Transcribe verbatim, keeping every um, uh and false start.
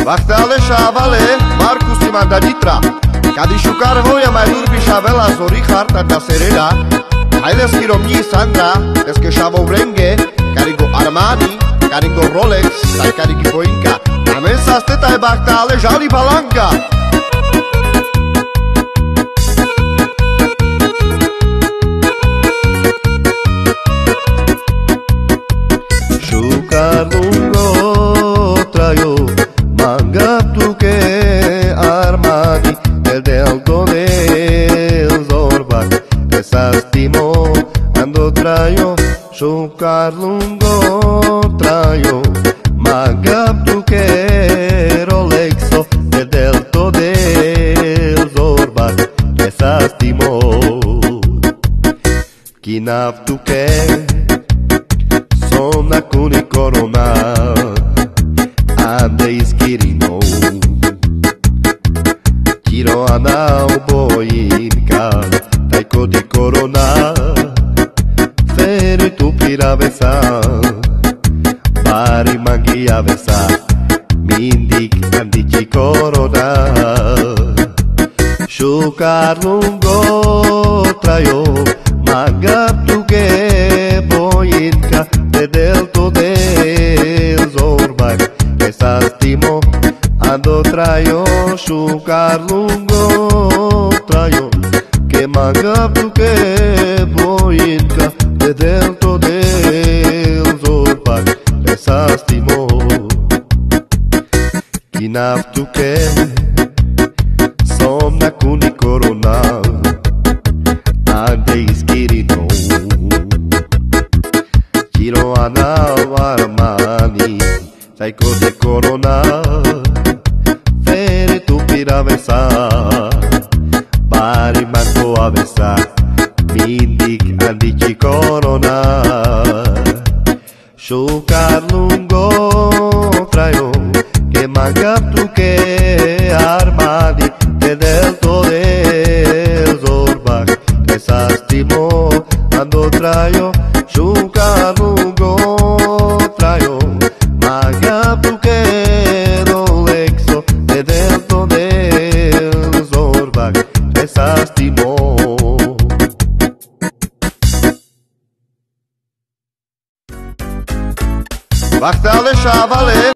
Bachtále šávale, Markus ti manda ditra. Kadi šukar voja mai dur pišavela zori harta da serena. Haile skiromni Sandra, deske šavo vrenge, karigo Armani, karigo Rolex, taj karigi poinka. Amen sa steta je Bachtále žali balanga. Šukar lungo trajo, mangaptu que Armani, el delto del Zorbak, desastimo ando trajo, šukar lungo trajo, mangaptu que Rolexo, el delto del Zorbak, desastimo, kinaftu que Sona kuni korona ande iskirino Kiro ana ubojinka Taiko di korona Feri tu piravesa Bari mangi avesa Mindik andici korona Šukar lungo trajo Magaptu que bojinka delto del Zorbak, desastimo ando trajo, šukar lungo trajo, que mangaptu que bojinka, de delto del Zorbak, desastimo, kinaftu que somna kuni korona, ande iskirino. Kiro ana Armani, taiko de korona, fere tu piravesa, bari mango avesa, mindik andici korona, šukar lungo trajo, que mangaptu que Armani, que delto del Zorbak, desastimo ando trajo, šukar lungo trajo, magaptu que Rolexo, de delto del Zorbak, desastimo. Bachtále šávale